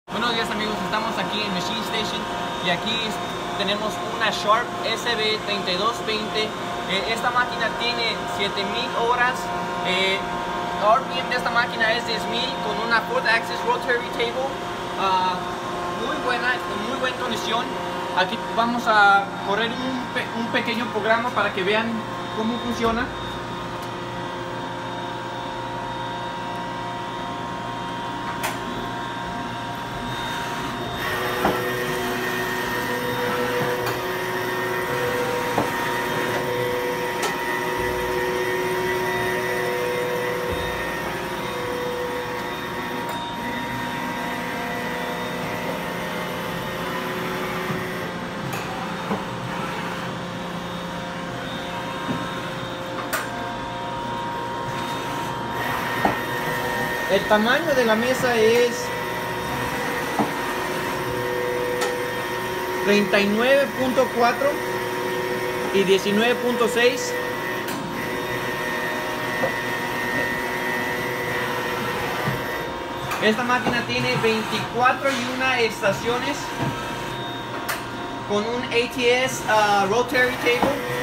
Buenos días amigos, estamos aquí en Machine Station y aquí tenemos una Sharp SB3220. Esta máquina tiene 7000 horas. RPM de esta máquina es 10,000 con una 4th Axis Rotary Table. Muy buena, en muy buena condición. Aquí vamos a correr un pequeño programa para que vean cómo funciona. El tamaño de la mesa es 39.4 y 19.6. Esta máquina tiene 24 y una estaciones con un ATS Rotary Table.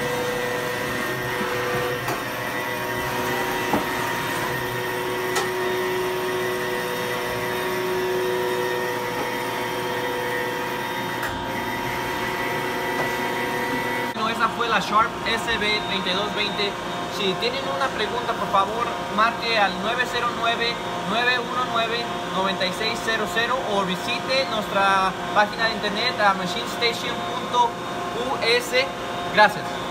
Esa fue la Sharp SB3220. Si tienen una pregunta, por favor, marque al 909-919-9600 o visite nuestra página de internet a machinestation.us. Gracias.